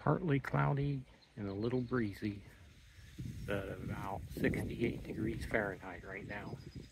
Partly cloudy and a little breezy. It's at about 68 degrees Fahrenheit right now.